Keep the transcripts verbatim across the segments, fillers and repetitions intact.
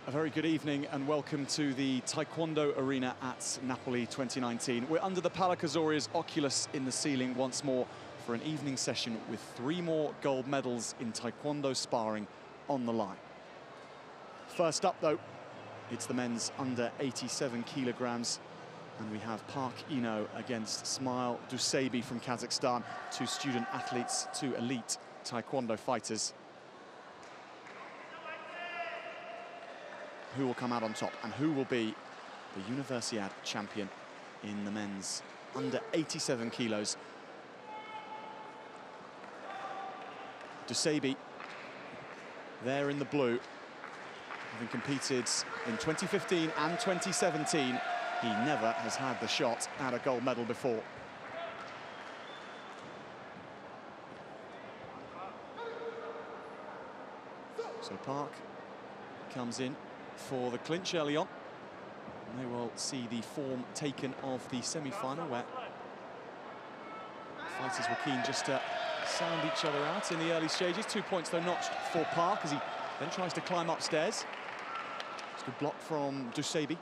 A very good evening and welcome to the Taekwondo Arena at Napoli twenty nineteen. We're under the Palacazoria's Oculus in the ceiling once more for an evening session with three more gold medals in Taekwondo sparring on the line. First up though, it's the men's under eighty-seven kilograms, and we have Park Ino against Smile Dusabi from Kazakhstan, two student athletes, two elite Taekwondo fighters. Who will come out on top and who will be the Universiade champion in the men's under eighty-seven kilos. Dusabi, there in the blue, having competed in twenty fifteen and twenty seventeen, he never has had the shot at a gold medal before. So Park comes in for the clinch early on. And they will see the form taken of the semi-final, where fighters were keen just to sound each other out in the early stages. Two points though notched for Park as he then tries to climb upstairs. It's a good block from Dusabi.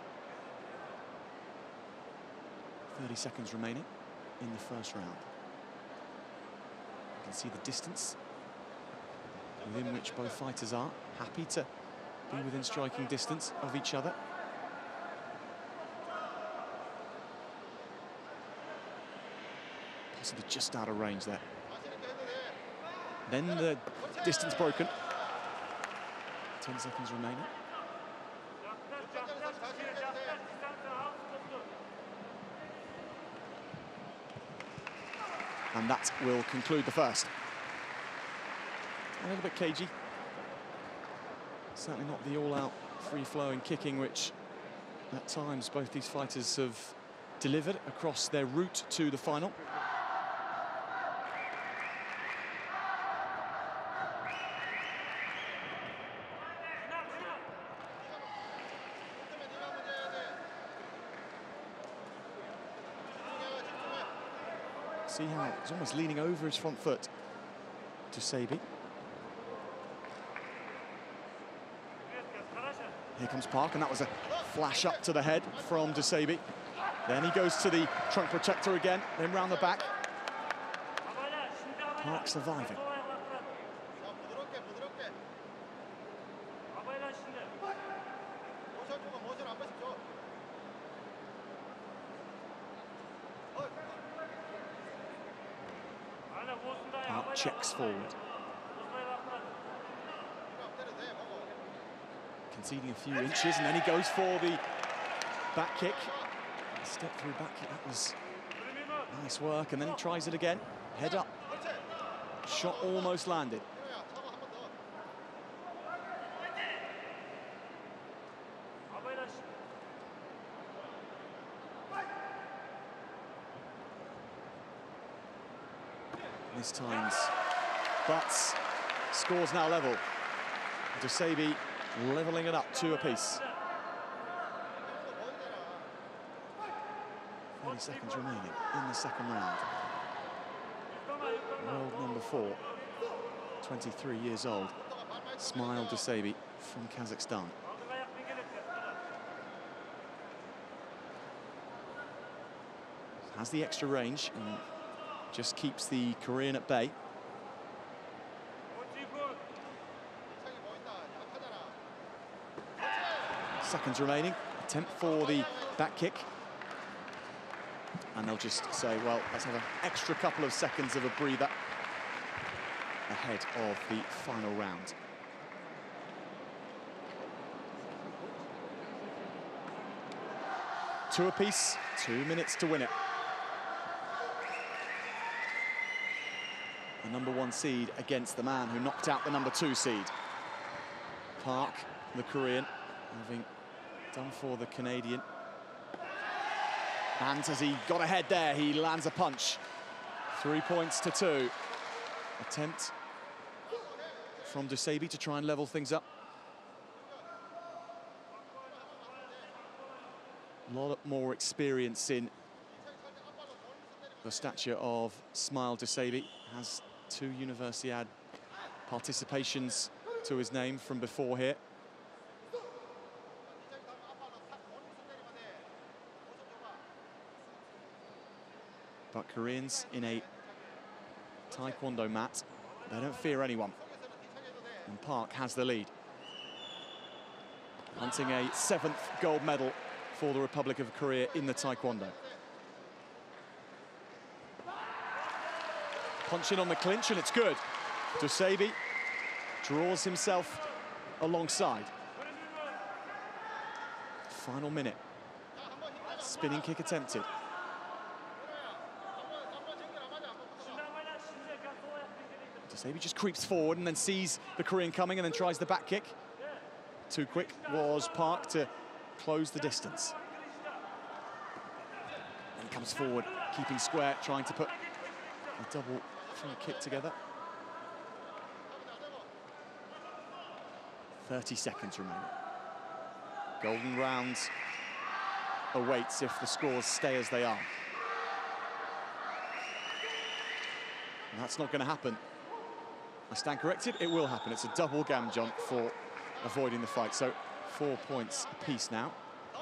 thirty seconds remaining in the first round. You can see the distance within which both fighters are. Happy to be within striking distance of each other. Possibly just out of range there. Then the distance broken. Ten seconds remaining. And that will conclude the first. A little bit cagey. Certainly not the all-out, free-flowing kicking which, at times, both these fighters have delivered across their route to the final. See how he's almost leaning over his front foot. Dusabi. Here comes Park, and that was a flash up to the head from Dusabi. Then he goes to the trunk protector again, then round the back. Park surviving. Park checks forward. Conceding a few inches, and then he goes for the back kick. Step through back kick, that was nice work, and then he tries it again. Head up. Shot almost landed. This time's, but scores now level. Dusabi levelling it up, two apiece. thirty seconds remaining in the second round. World number four, twenty-three years old, Smile Dusabi from Kazakhstan. Has the extra range and just keeps the Korean at bay. Seconds remaining, attempt for the back kick. And they'll just say, well, let's have an extra couple of seconds of a breather ahead of the final round. Two apiece, two minutes to win it. The number one seed against the man who knocked out the number two seed. Park, the Korean, having done for the Canadian. And as he got ahead there, he lands a punch. Three points to two. Attempt from Dusabi to try and level things up. A lot more experience in the stature of Smile Dusabi. Has two Universiade participations to his name from before here. But Koreans in a taekwondo mat, they don't fear anyone. And Park has the lead. Hunting a seventh gold medal for the Republic of Korea in the taekwondo. Punch in on the clinch, and it's good. Dusabe draws himself alongside. Final minute. Spinning kick attempted. Dusabe just creeps forward and then sees the Korean coming and then tries the back kick. Too quick was Park to close the distance. And comes forward, keeping square, trying to put a double front kick together. thirty seconds remaining. Golden rounds awaits if the scores stay as they are. And that's not going to happen. I stand corrected, it will happen. It's a double gamjeon for avoiding the fight. So four points apiece now.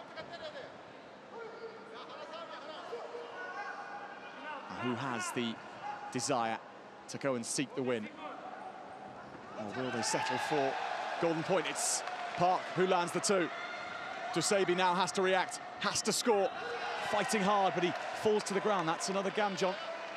Who has the desire to go and seek the win? Or will they settle for golden point? It's Park who lands the two. Dusabe now has to react, has to score. Fighting hard, but he falls to the ground. That's another gamjeon.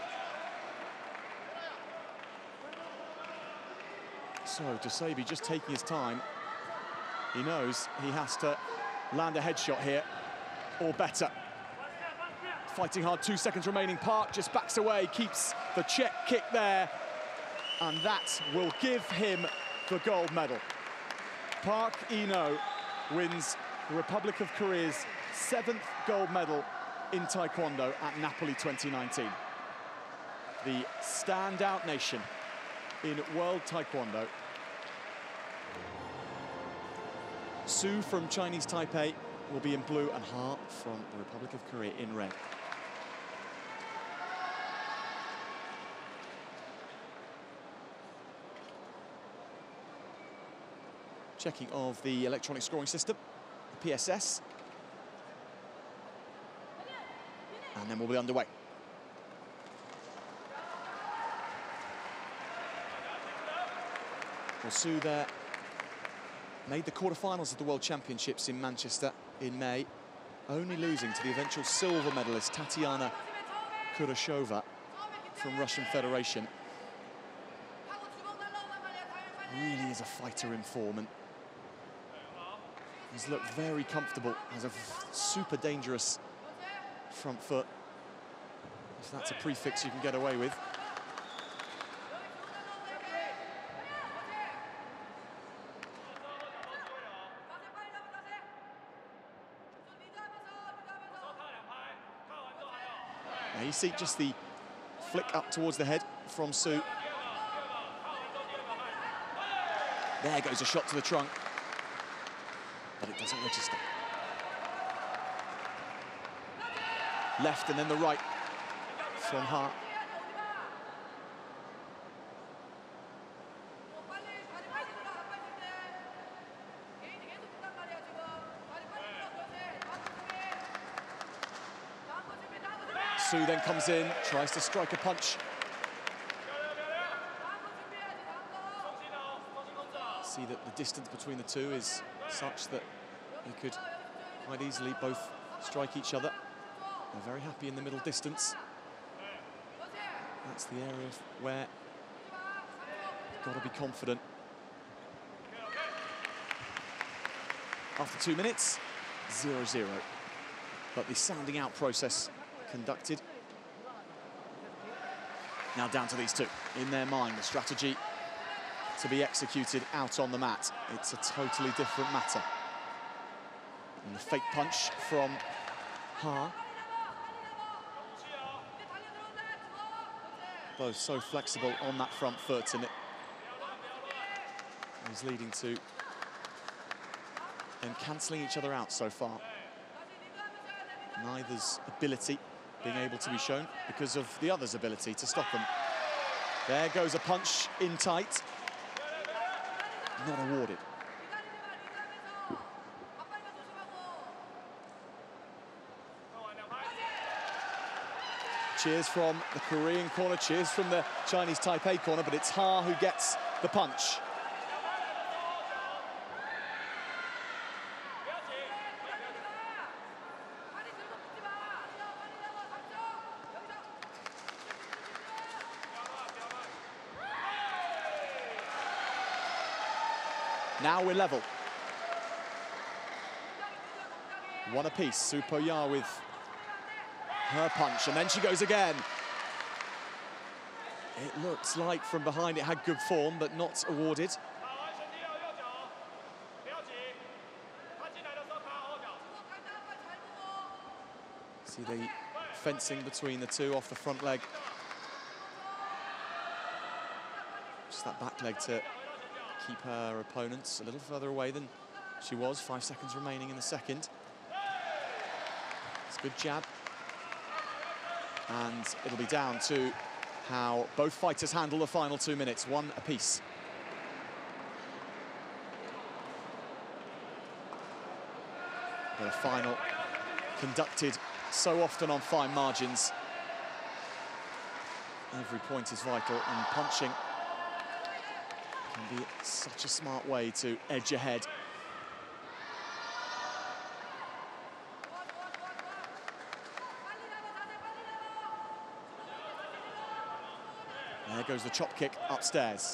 So Dusabe just taking his time. He knows he has to land a headshot here, or better. Fighting hard, two seconds remaining. Park just backs away, keeps the check kick there, and that will give him the gold medal. Park Ino wins the Republic of Korea's seventh gold medal in Taekwondo at Napoli twenty nineteen. The standout nation in World Taekwondo. Su from Chinese Taipei will be in blue and Ha from the Republic of Korea in red. Checking of the electronic scoring system, the P S S. And then we'll be underway. Well, Su there made the quarterfinals of the World Championships in Manchester in May, only losing to the eventual silver medalist Tatiana Kurashova from Russian Federation. Really is a fighter in form, and he's looked very comfortable, has a super dangerous front foot. So that's a prefix you can get away with. Now you see just the flick up towards the head from Su. There goes a shot to the trunk, but it doesn't register. Left and then the right from Ha. Su then comes in, tries to strike a punch. See that the distance between the two is such that they could quite easily both strike each other. They're very happy in the middle distance. That's the area where you've got to be confident. After two minutes, zero zero. But the sounding out process conducted. Now down to these two. In their mind, the strategy to be executed out on the mat. It's a totally different matter. And the fake punch from Ha. Both so flexible on that front foot, and it is leading to them cancelling each other out so far. Neither's ability being able to be shown because of the other's ability to stop them. There goes a punch in tight. Not awarded. Cheers from the Korean corner, cheers from the Chinese Taipei corner, but it's Ha who gets the punch. Now we're level. One apiece. Soo Po-ya with her punch, and then she goes again. It looks like from behind it had good form, but not awarded. See the fencing between the two off the front leg. Just that back leg to keep her opponents a little further away than she was. Five seconds remaining in the second. It's a good jab. And it'll be down to how both fighters handle the final two minutes, one apiece. But a final conducted so often on fine margins. Every point is vital, and punching can be such a smart way to edge ahead. There goes the chop kick upstairs.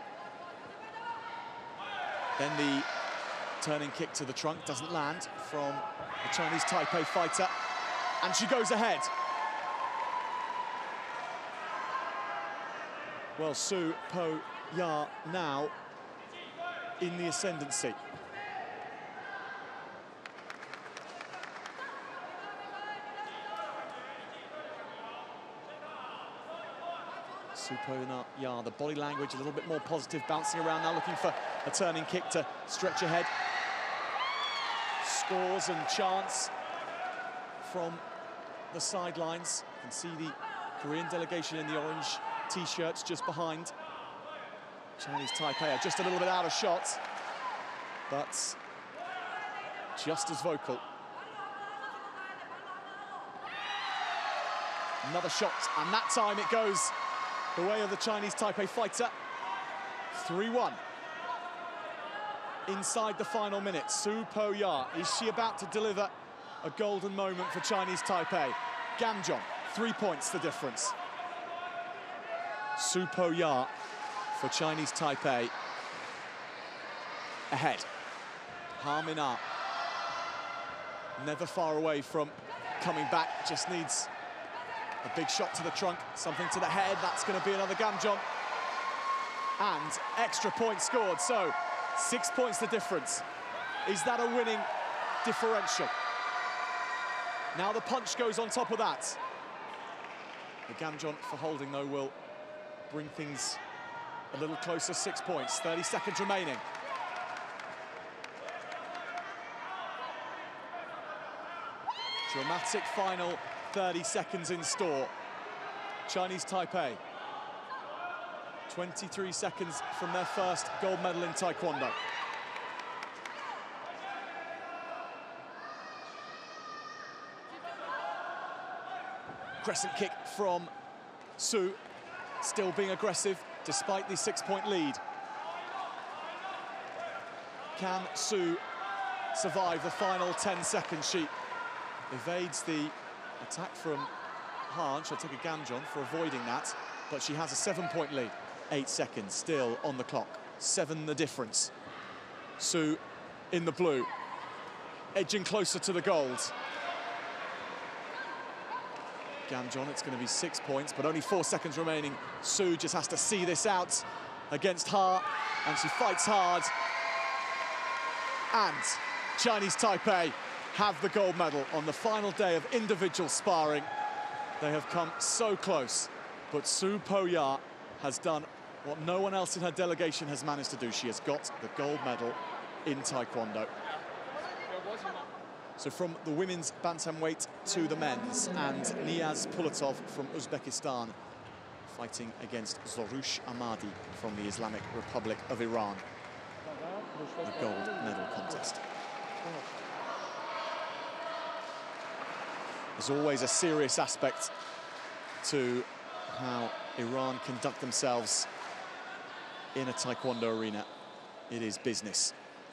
Then the turning kick to the trunk doesn't land from the Chinese Taipei fighter, and she goes ahead. Well, Soo Po-ya now in the ascendancy. Soo Po-ya, the body language a little bit more positive, bouncing around now, looking for a turning kick to stretch ahead. Scores and chants from the sidelines. You can see the Korean delegation in the orange T-shirts just behind. Chinese Taipei are just a little bit out of shot, but just as vocal. Another shot, and that time it goes the way of the Chinese Taipei fighter. three one. Inside the final minute, Soo Po-ya, is she about to deliver a golden moment for Chinese Taipei? Gamjeon, three points the difference. Soo Po-ya for Chinese Taipei ahead. Ha Min-ah, never far away from coming back, just needs a big shot to the trunk, something to the head. That's going to be another Gamjeon. And extra point scored, so six points the difference. Is that a winning differential? Now the punch goes on top of that. The Gamjeon for holding, though, will bring things a little closer. Six points, thirty seconds remaining. Dramatic final thirty seconds in store. Chinese Taipei, twenty-three seconds from their first gold medal in Taekwondo. Crescent kick from Soo, still being aggressive despite the six-point lead. Can Soo survive the final ten seconds? She evades the attack from Ha. She'll take a Gamjeon for avoiding that, but she has a seven-point lead. Eight seconds still on the clock. Seven the difference. Soo in the blue, edging closer to the gold. Gamjeon, it's going to be six points, but only four seconds remaining. Soo just has to see this out against Ha, and she fights hard. And Chinese Taipei have the gold medal on the final day of individual sparring. They have come so close, but Soo Po-ya has done what no one else in her delegation has managed to do. She has got the gold medal in Taekwondo. So from the women's bantamweight to the men's, and Niaz Pulatov from Uzbekistan fighting against Zorush Ahmadi from the Islamic Republic of Iran. The gold medal contest. There's always a serious aspect to how Iran conduct themselves in a taekwondo arena. It is business.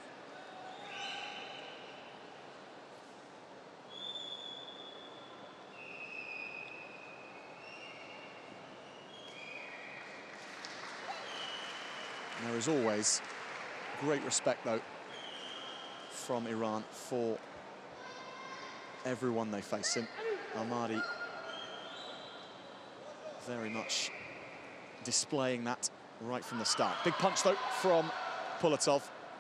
And there is always great respect, though, from Iran for everyone they face. And Ahmadi very much displaying that right from the start. Big punch, though, from Pulatov.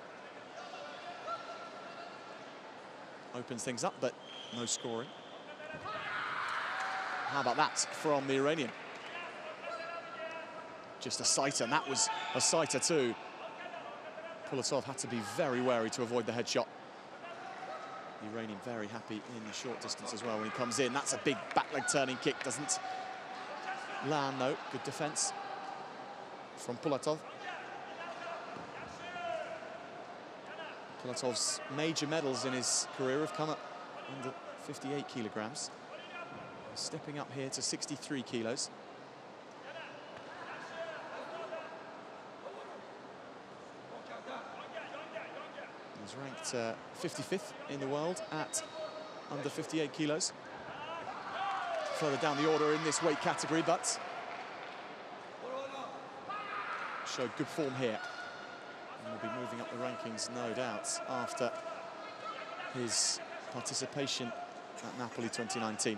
Opens things up, but no scoring. How about that from the Iranian? Just a sighter, and that was a sighter too. Pulatov had to be very wary to avoid the headshot. The Iranian very happy in the short distance as well when he comes in. That's a big back leg turning kick, doesn't land though. Good defense from Pulatov. Pulatov's major medals in his career have come at under fifty-eight kilograms. Stepping up here to sixty-three kilos. He's ranked uh, fifty-fifth in the world at under fifty-eight kilos. Further down the order in this weight category, but showed good form here. And will be moving up the rankings, no doubt, after his participation at Napoli twenty nineteen.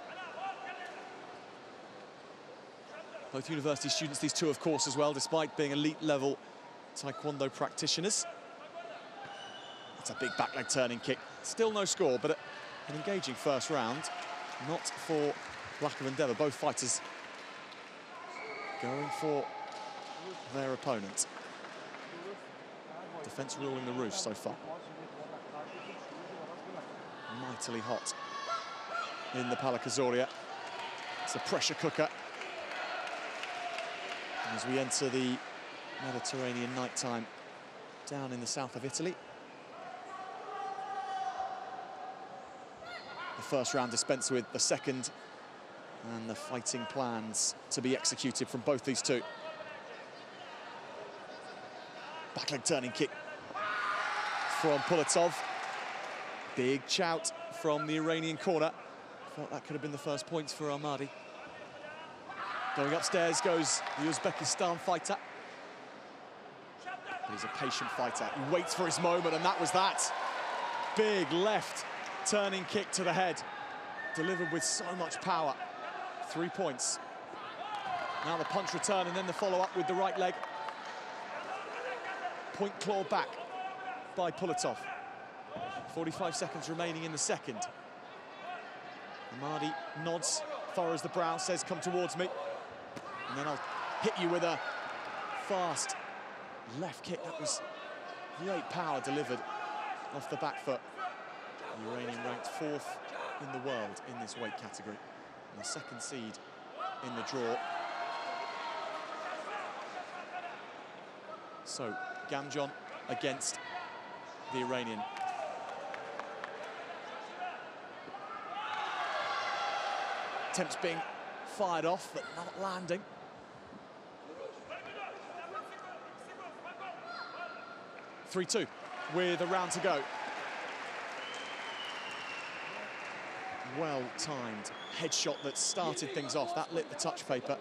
Both university students, these two, of course, as well, despite being elite-level taekwondo practitioners. That's a big back leg turning kick. Still no score, but an engaging first round. Not for lack of endeavour. Both fighters going for their opponent. Defence ruling the roost so far. Mightily hot in the Pala Kazoria. It's a pressure cooker. And as we enter the Mediterranean nighttime down in the south of Italy. The first round dispensed with, the second, and the fighting plans to be executed from both these two. Back leg turning kick from Pulatov. Big shout from the Iranian corner. Felt that could have been the first points for Ahmadi. Going upstairs goes the Uzbekistan fighter. But he's a patient fighter. He waits for his moment, and that was that. Big left turning kick to the head, delivered with so much power. Three points. Now the punch return, and then the follow-up with the right leg. Point claw back by Pulatov. forty-five seconds remaining in the second. Ahmadi nods, furrows the brow, says, come towards me. And then I'll hit you with a fast left kick. That was great power delivered off the back foot. The Iranian ranked fourth in the world in this weight category. And the second seed in the draw. So, Gamjon against the Iranian. Attempts being fired off, but not landing. three two with a round to go. Well-timed headshot that started things off. That lit the touch paper.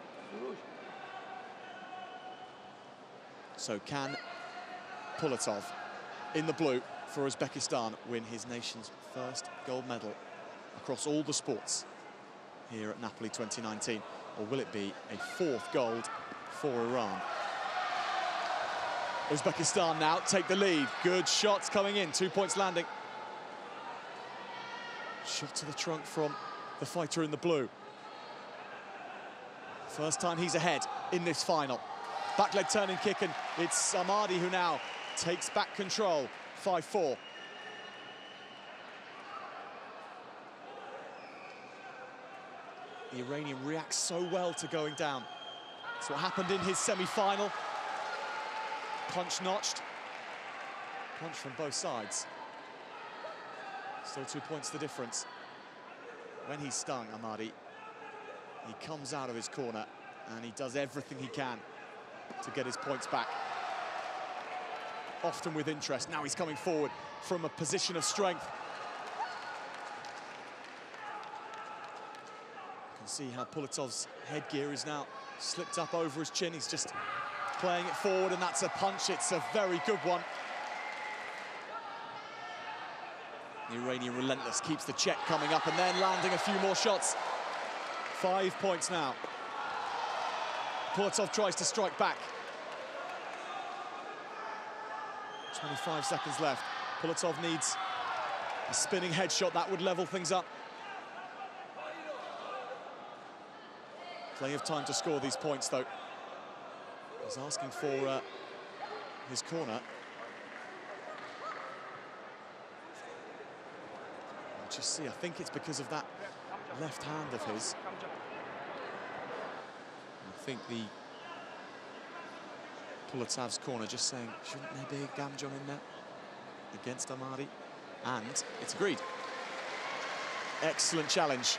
So can Pulatov, in the blue for Uzbekistan, win his nation's first gold medal across all the sports here at Napoli twenty nineteen? Or will it be a fourth gold for Iran? Uzbekistan now take the lead. Good shots coming in, two points landing. Shot to the trunk from the fighter in the blue. First time he's ahead in this final. Back leg turning kick, and it's Ahmadi who now takes back control. five four. The Iranian reacts so well to going down. That's what happened in his semi-final. Punch notched. Punch from both sides. Still two points the difference. When he's stung, Ahmadi He comes out of his corner and he does everything he can to get his points back. Often with interest. Now he's coming forward from a position of strength. You can see how Pulatov's headgear is now slipped up over his chin. He's just playing it forward, and that's a punch. It's a very good one. The Iranian relentless, keeps the check coming up and then landing a few more shots. Five points now. Pulatov tries to strike back. twenty-five seconds left. Pulatov needs a spinning headshot that would level things up. Plenty of time to score these points, though. He's asking for uh, his corner. I'll just see, I think it's because of that left hand of his. I think the Pulatov's corner just saying, shouldn't there be a Gamjon in there against Amadi? And it's agreed. Excellent challenge.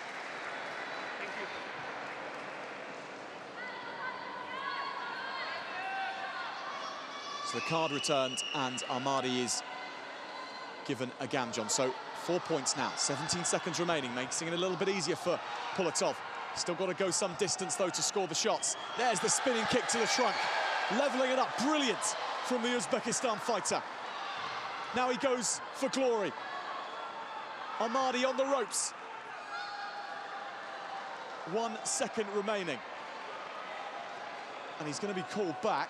So the card returned and Amadi is given a Gamjon. So four points now, seventeen seconds remaining, making it a little bit easier for Pulatov. Still got to go some distance, though, to score the shots. There's the spinning kick to the trunk, leveling it up. Brilliant from the Uzbekistan fighter. Now he goes for glory. Amadi on the ropes. One second remaining. And he's going to be called back.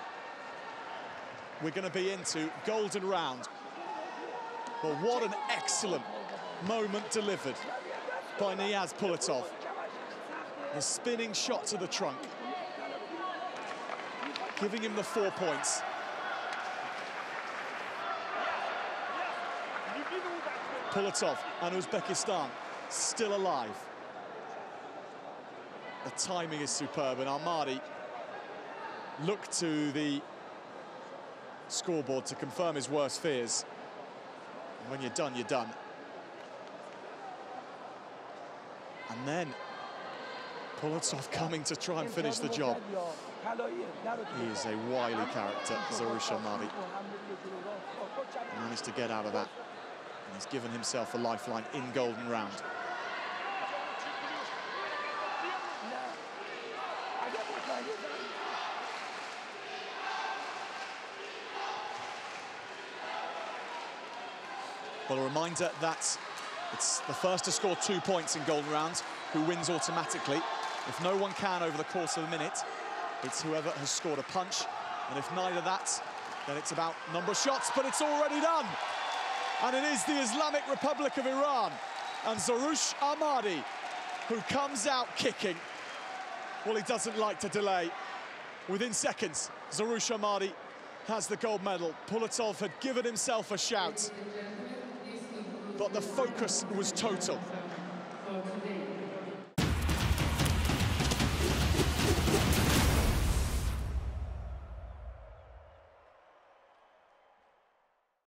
We're going to be into golden round. Well, what an excellent moment delivered by Niaz Pulatov. The spinning shot to the trunk, giving him the four points. Pulatov and Uzbekistan still alive. The timing is superb, and Amadi looked to the scoreboard to confirm his worst fears. And when you're done, you're done. And then Pulatov coming to try and finish the job. He is a wily character, Zaroush Amadi. Managed to get out of that. And he's given himself a lifeline in golden round. Well, a reminder that it's the first to score two points in golden rounds who wins automatically. If no one can over the course of a minute, it's whoever has scored a punch. And if neither that, then it's about number of shots, but it's already done. And it is the Islamic Republic of Iran and Zaroush Amadi who comes out kicking. Well, he doesn't like to delay. Within seconds, Zaroush Amadi has the gold medal. Pulatov had given himself a shout, but the focus was total.